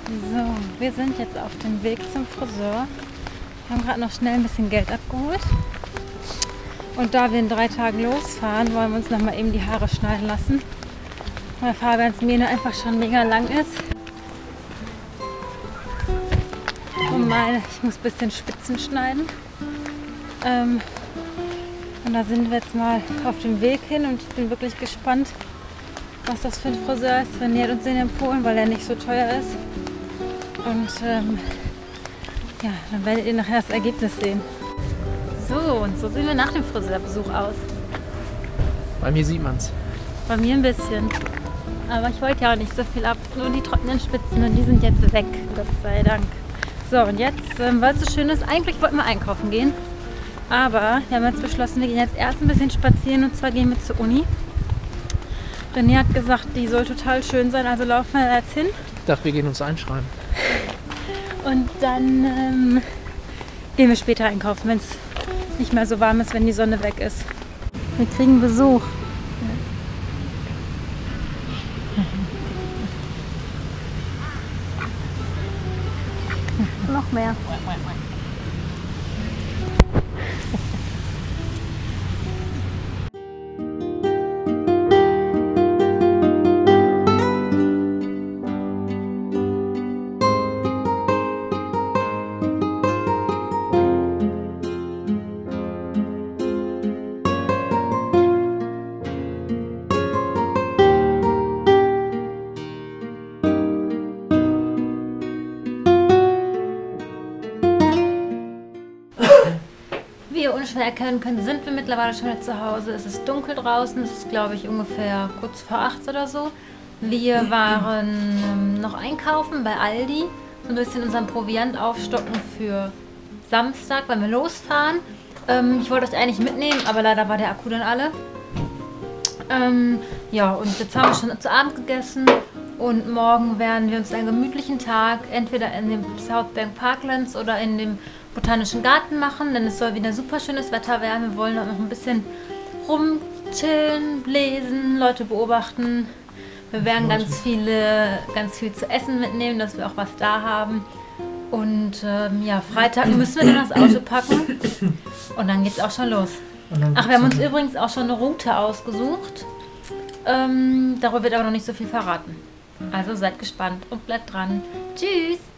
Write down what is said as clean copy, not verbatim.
So, wir sind jetzt auf dem Weg zum Friseur. Wir haben gerade noch schnell ein bisschen Geld abgeholt. Und da wir in 3 Tagen losfahren, wollen wir uns noch mal eben die Haare schneiden lassen. Weil Fabians Mähne einfach schon mega lang ist. Und ich muss ein bisschen Spitzen schneiden. Und da sind wir jetzt mal auf dem Weg hin und ich bin wirklich gespannt, was das für ein Friseur ist. René hat uns den empfohlen, weil er nicht so teuer ist. Und ja, dann werdet ihr nachher das Ergebnis sehen. So, und so sehen wir nach dem Friseurbesuch aus. Bei mir sieht man's. Bei mir ein bisschen. Aber ich wollte ja auch nicht so viel ab. Nur die trockenen Spitzen und die sind jetzt weg, Gott sei Dank. So, und jetzt, weil es so schön ist, eigentlich wollten wir einkaufen gehen. Aber wir haben jetzt beschlossen, wir gehen jetzt erst ein bisschen spazieren und zwar gehen wir zur Uni. René hat gesagt, die soll total schön sein, also laufen wir jetzt hin. Ich dachte, wir gehen uns einschreiben. Und dann gehen wir später einkaufen, wenn es nicht mehr so warm ist, wenn die Sonne weg ist. Wir kriegen Besuch. Noch mehr. Wie ihr unschwer erkennen könnt, sind wir mittlerweile schon wieder zu Hause. Es ist dunkel draußen, es ist glaube ich ungefähr kurz vor 8 oder so. Wir waren noch einkaufen bei Aldi, so ein bisschen unseren Proviant aufstocken für Samstag, wenn wir losfahren. Ich wollte euch eigentlich mitnehmen, aber leider war der Akku dann alle. Ja, und jetzt haben wir schon zu Abend gegessen und morgen werden wir uns einen gemütlichen Tag entweder in dem South Bank Parklands oder in dem Botanischen Garten machen, denn es soll wieder super schönes Wetter werden. Wir wollen noch ein bisschen rumchillen, lesen, Leute beobachten. Wir werden ganz viel zu essen mitnehmen, dass wir auch was da haben. Und ja, Freitag müssen wir dann das Auto packen und dann geht's auch schon los. Ach, wir haben uns übrigens auch schon eine Route ausgesucht. Darüber wird aber noch nicht so viel verraten. Also seid gespannt und bleibt dran. Tschüss!